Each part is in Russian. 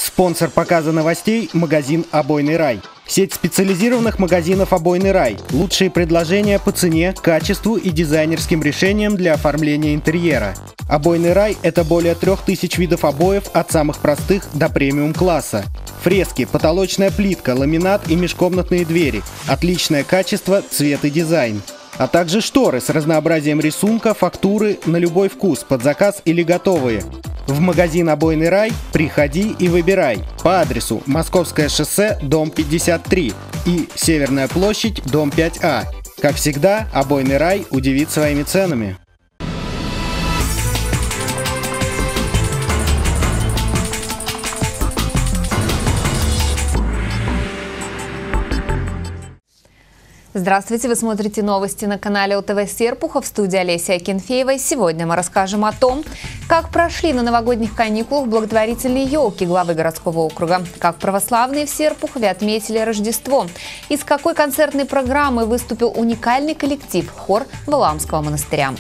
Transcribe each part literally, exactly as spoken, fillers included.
Спонсор показа новостей – магазин «Обойный рай». Сеть специализированных магазинов «Обойный рай». Лучшие предложения по цене, качеству и дизайнерским решениям для оформления интерьера. «Обойный рай» – это более трех тысяч видов обоев от самых простых до премиум-класса. Фрески, потолочная плитка, ламинат и межкомнатные двери. Отличное качество, цвет и дизайн. А также шторы с разнообразием рисунка, фактуры на любой вкус, под заказ или готовые. В магазин «Обойный рай» приходи и выбирай по адресу Московское шоссе, дом пятьдесят три и Северная площадь, дом пять А. Как всегда, «Обойный рай» удивит своими ценами. Здравствуйте, вы смотрите новости на канале ОТВ Серпухов, в студии Олеся Акинфеева. Сегодня мы расскажем о том, как прошли на новогодних каникулах благотворительные елки главы городского округа, как православные в Серпухове отметили Рождество, и с какой концертной программой выступил уникальный коллектив хор Валаамского монастыря.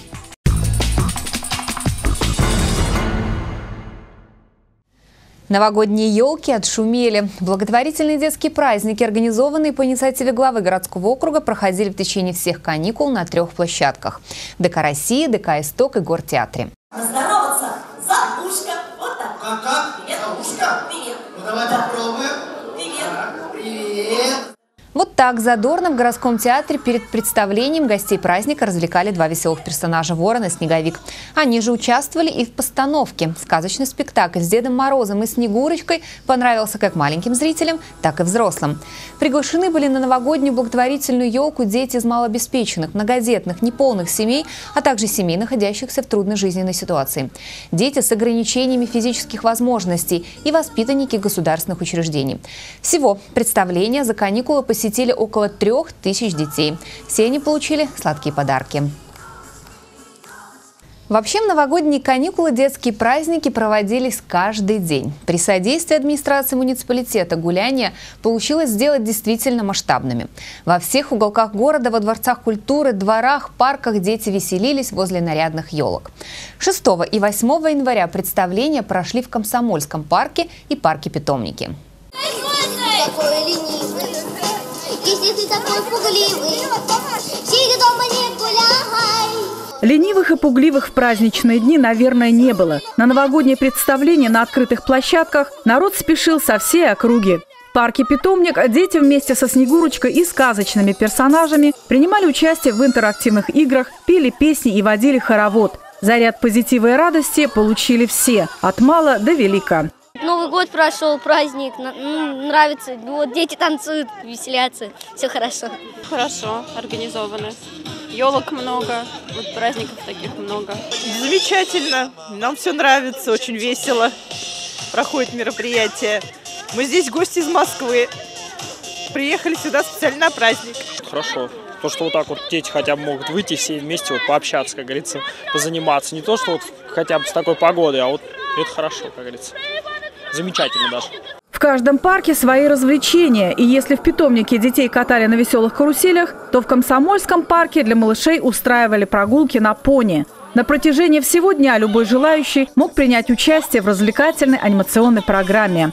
Новогодние елки отшумели. Благотворительные детские праздники, организованные по инициативе главы городского округа, проходили в течение всех каникул на трех площадках – ДК «Россия», ДК «Исток» и Гортеатре. Поздороваться за ушко. Вот так. Как, как? Привет. За ушко? Привет. Ну давай попробуем. Привет. Так, привет. Вот так задорно в городском театре перед представлением гостей праздника развлекали два веселых персонажа – Ворон и Снеговик. Они же участвовали и в постановке. Сказочный спектакль с Дедом Морозом и Снегурочкой понравился как маленьким зрителям, так и взрослым. Приглашены были на новогоднюю благотворительную елку дети из малообеспеченных, многодетных, неполных семей, а также семей, находящихся в трудной жизненной ситуации. Дети с ограничениями физических возможностей и воспитанники государственных учреждений. Всего представление за каникулы посетили Посетили около трех тысяч детей. Все они получили сладкие подарки. Вообще, в новогодние каникулы детские праздники проводились каждый день. При содействии администрации муниципалитета гуляния получилось сделать действительно масштабными. Во всех уголках города, во дворцах культуры, дворах, парках дети веселились возле нарядных елок. шестого и восьмого января представления прошли в Комсомольском парке и парке-питомнике. Если ты такой пугливый, сиди дома, не гуляй. Ленивых и пугливых в праздничные дни, наверное, не было. На новогоднее представление на открытых площадках народ спешил со всей округи. В парке «Питомник» дети вместе со Снегурочкой и сказочными персонажами принимали участие в интерактивных играх, пели песни и водили хоровод. Заряд позитива и радости получили все, от мала до велика. Новый год прошел, праздник, нравится. Вот дети танцуют, веселятся, все хорошо. Хорошо, организовано. Елок много, вот праздников таких много. Замечательно, нам все нравится, очень весело проходит мероприятие. Мы здесь гости из Москвы, приехали сюда специально на праздник. Хорошо. То, что вот так вот дети хотя бы могут выйти все вместе, вот пообщаться, как говорится, позаниматься. Не то, что вот хотя бы с такой погодой, а вот это хорошо, как говорится. Замечательно даже. В каждом парке свои развлечения. И если в питомнике детей катали на веселых каруселях, то в Комсомольском парке для малышей устраивали прогулки на пони. На протяжении всего дня любой желающий мог принять участие в развлекательной анимационной программе.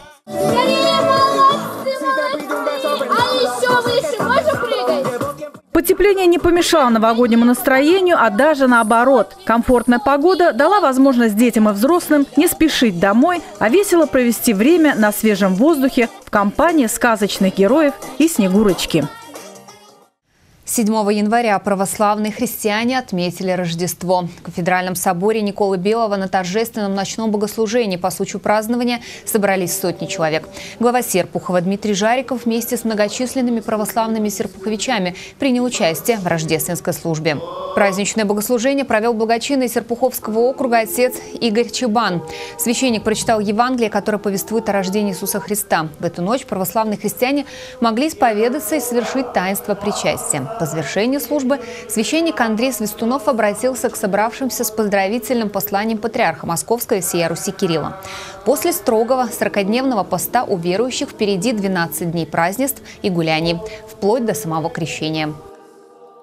Потепление не помешало новогоднему настроению, а даже наоборот. Комфортная погода дала возможность детям и взрослым не спешить домой, а весело провести время на свежем воздухе в компании сказочных героев и Снегурочки. седьмого января православные христиане отметили Рождество. В Кафедральном соборе Николы Белого на торжественном ночном богослужении по случаю празднования собрались сотни человек. Глава Серпухова Дмитрий Жариков вместе с многочисленными православными серпуховичами принял участие в рождественской службе. Праздничное богослужение провел благочинный Серпуховского округа отец Игорь Чебан. Священник прочитал Евангелие, которое повествует о рождении Иисуса Христа. В эту ночь православные христиане могли исповедаться и совершить таинство причастия. По завершении службы священник Андрей Свистунов обратился к собравшимся с поздравительным посланием патриарха Московского и всея Руси Кирилла. После строгого сорокадневного поста у верующих впереди двенадцать дней празднеств и гуляний, вплоть до самого крещения.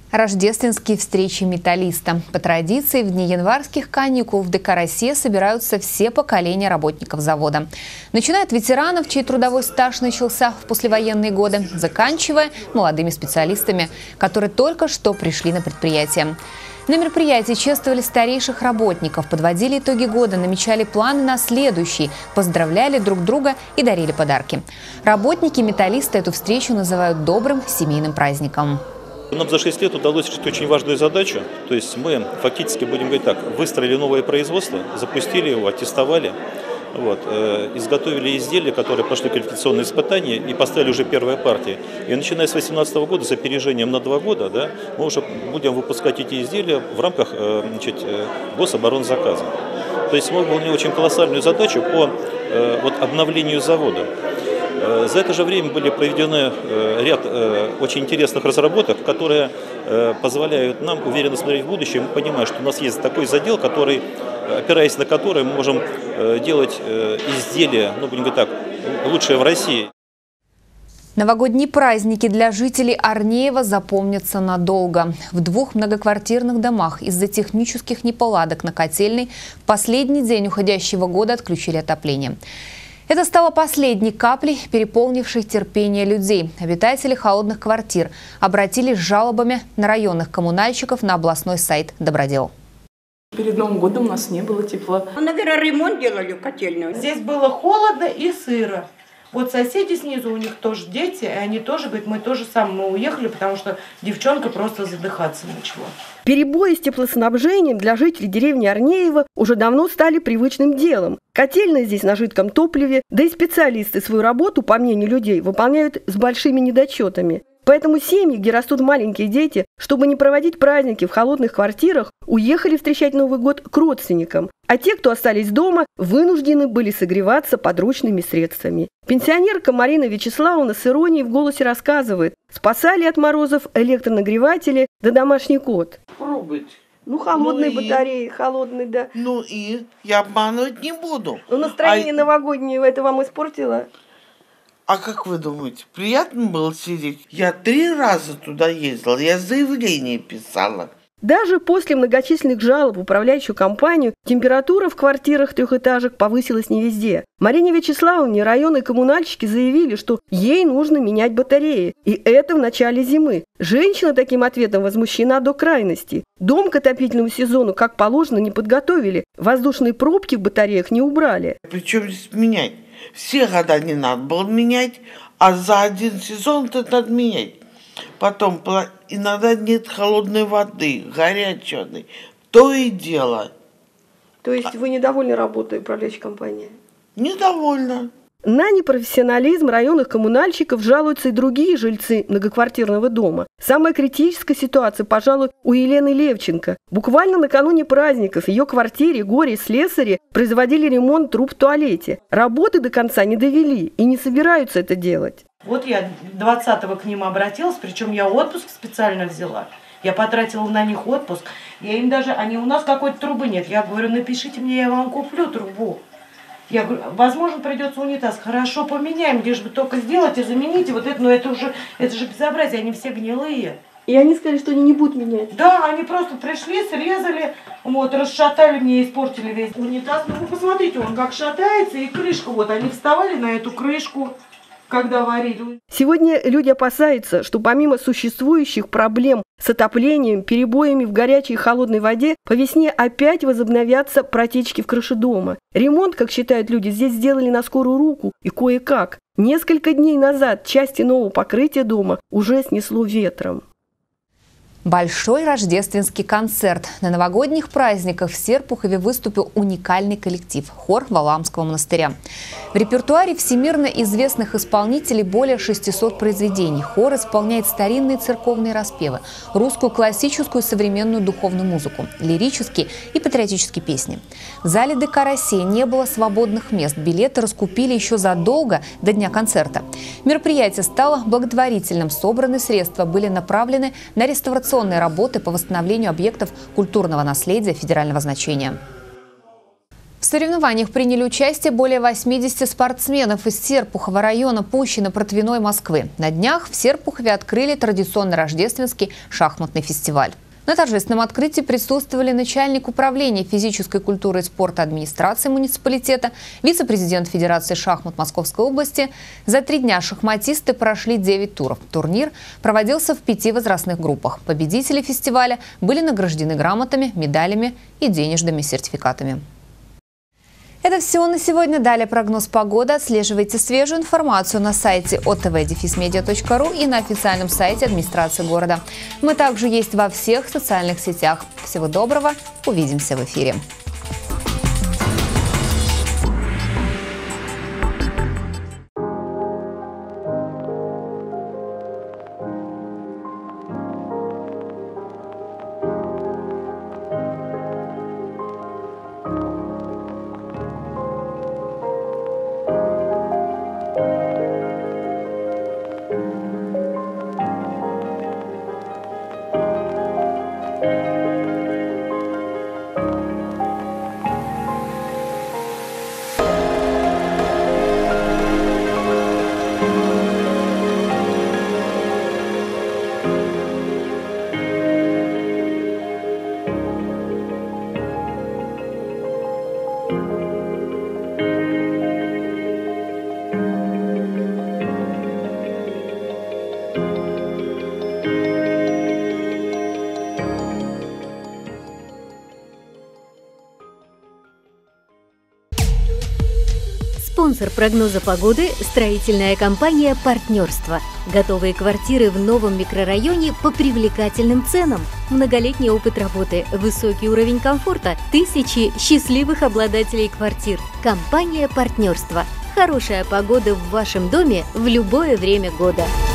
Рождественские встречи металлиста. По традиции, в дни январских каникул в ДК «Россия» собираются все поколения работников завода. Начиная от ветеранов, чей трудовой стаж начался в послевоенные годы, заканчивая молодыми специалистами, которые только что пришли на предприятие. На мероприятии чествовали старейших работников, подводили итоги года, намечали планы на следующий, поздравляли друг друга и дарили подарки. Работники металлиста эту встречу называют добрым семейным праздником. Нам за шесть лет удалось решить очень важную задачу. То есть мы фактически, будем говорить так, выстроили новое производство, запустили его, аттестовали, вот, э, изготовили изделия, которые прошли квалификационные испытания и поставили уже первые партии. И начиная с две тысячи восемнадцатого года, с опережением на два года, да, мы уже будем выпускать эти изделия в рамках э, значит, э, гособоронзаказа. То есть мы выполнили очень колоссальную задачу по э, вот, обновлению завода. За это же время были проведены ряд очень интересных разработок, которые позволяют нам уверенно смотреть в будущее. Мы понимаем, что у нас есть такой задел, который, опираясь на который мы можем делать изделия, ну, будем говорить так, лучшие в России. Новогодние праздники для жителей Арнеева запомнятся надолго. В двух многоквартирных домах из-за технических неполадок на котельной в последний день уходящего года отключили отопление. Это стало последней каплей, переполнившей терпение людей. Обитатели холодных квартир обратились с жалобами на районных коммунальщиков на областной сайт «Добродел». Перед Новым годом у нас не было тепла. Мы, наверное, ремонт делали в котельную. Здесь было холодно и сыро. Вот соседи снизу, у них тоже дети, и они тоже говорят, мы тоже сами мы уехали, потому что девчонка просто задыхаться начала. Перебои с теплоснабжением для жителей деревни Арнеева уже давно стали привычным делом. Котельная здесь на жидком топливе, да и специалисты свою работу, по мнению людей, выполняют с большими недочетами. Поэтому семьи, где растут маленькие дети, чтобы не проводить праздники в холодных квартирах, уехали встречать Новый год к родственникам. А те, кто остались дома, вынуждены были согреваться подручными средствами. Пенсионерка Марина Вячеславовна с иронией в голосе рассказывает, спасали от морозов электронагреватели да домашний кот. Пробуйте. Ну, холодные ну батареи, и... холодные, да. Ну и я обманывать не буду. Ну, настроение а... новогоднее это вам испортило? А как вы думаете, приятно было сидеть? Я три раза туда ездила, я заявление писала. Даже после многочисленных жалоб в управляющую компанию температура в квартирах трехэтажек повысилась не везде. Марине Вячеславовне районные коммунальщики заявили, что ей нужно менять батареи. И это в начале зимы. Женщина таким ответом возмущена до крайности. Дом к отопительному сезону, как положено, не подготовили. Воздушные пробки в батареях не убрали. Причем здесь менять? Все года не надо было менять, а за один сезон это надо менять. Потом иногда нет холодной воды, горячей воды. То и дело. То есть вы недовольны работой управляющей компании? Недовольна. На непрофессионализм районных коммунальщиков жалуются и другие жильцы многоквартирного дома. Самая критическая ситуация, пожалуй, у Елены Левченко. Буквально накануне праздников в ее квартире горе-слесари производили ремонт труб в туалете. Работы до конца не довели и не собираются это делать. Вот я двадцатого к ним обратилась, причем я отпуск специально взяла. Я потратила на них отпуск. Я им даже, они у нас какой-то трубы нет. Я говорю, напишите мне, я вам куплю трубу. Я говорю, возможно, придется унитаз. Хорошо, поменяем, лишь бы только сделать и замените вот это, но это уже, это же безобразие, они все гнилые. И они сказали, что они не будут менять? Да, они просто пришли, срезали, вот, расшатали мне, испортили весь унитаз. Ну, вы посмотрите, он как шатается, и крышка, вот, они вставали на эту крышку, когда варили. Сегодня люди опасаются, что помимо существующих проблем с отоплением, перебоями в горячей и холодной воде, по весне опять возобновятся протечки в крыше дома. Ремонт, как считают люди, здесь сделали на скорую руку и кое-как. Несколько дней назад части нового покрытия дома уже снесло ветром. Большой рождественский концерт. На новогодних праздниках в Серпухове выступил уникальный коллектив – хор Валаамского монастыря. В репертуаре всемирно известных исполнителей более шестисот произведений. Хор исполняет старинные церковные распевы, русскую классическую и современную духовную музыку, лирические и патриотические песни. В зале ДК «Россия» не было свободных мест. Билеты раскупили еще задолго до дня концерта. Мероприятие стало благотворительным. Собранные средства были направлены на реставрационные работы по восстановлению объектов культурного наследия федерального значения. В соревнованиях приняли участие более восьмидесяти спортсменов из Серпухова района Пущино-Протвиной Москвы. На днях в Серпухове открыли традиционный рождественский шахматный фестиваль. На торжественном открытии присутствовали начальник управления физической культуры и спорта администрации муниципалитета, вице-президент Федерации шахмат Московской области. За три дня шахматисты прошли девять туров. Турнир проводился в пяти возрастных группах. Победители фестиваля были награждены грамотами, медалями и денежными сертификатами. Это все на сегодня. Далее прогноз погоды. Отслеживайте свежую информацию на сайте о тэ вэ дефис медиа точка ру и на официальном сайте администрации города. Мы также есть во всех социальных сетях. Всего доброго. Увидимся в эфире. Спонсор прогноза погоды – строительная компания «Партнерство». Готовые квартиры в новом микрорайоне по привлекательным ценам. Многолетний опыт работы, высокий уровень комфорта, тысячи счастливых обладателей квартир. Компания «Партнерство». Хорошая погода в вашем доме в любое время года.